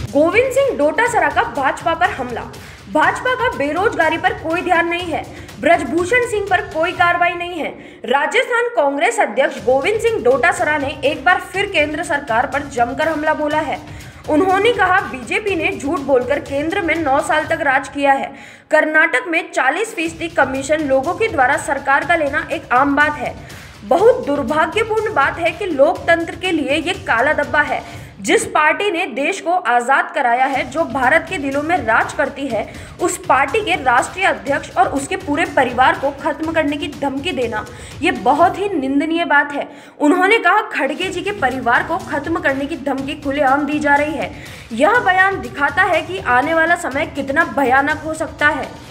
गोविंद सिंह डोटासरा का भाजपा पर हमला। भाजपा का बेरोजगारी पर कोई ध्यान नहीं है, ब्रजभूषण सिंह पर कोई कार्रवाई नहीं है। राजस्थान कांग्रेस अध्यक्ष गोविंद सिंह डोटासरा ने एक बार फिर केंद्र सरकार पर जमकर हमला बोला है। उन्होंने कहा, बीजेपी ने झूठ बोलकर केंद्र में 9 साल तक राज किया है। कर्नाटक में 40% कमीशन लोगों के द्वारा सरकार का लेना एक आम बात है। बहुत दुर्भाग्यपूर्ण बात है कि लोकतंत्र के लिए ये काला धब्बा है। जिस पार्टी ने देश को आजाद कराया है, जो भारत के दिलों में राज करती है, उस पार्टी के राष्ट्रीय अध्यक्ष और उसके पूरे परिवार को खत्म करने की धमकी देना ये बहुत ही निंदनीय बात है। उन्होंने कहा, खड़गे जी के परिवार को खत्म करने की धमकी खुलेआम दी जा रही है। यह बयान दिखाता है कि आने वाला समय कितना भयानक हो सकता है।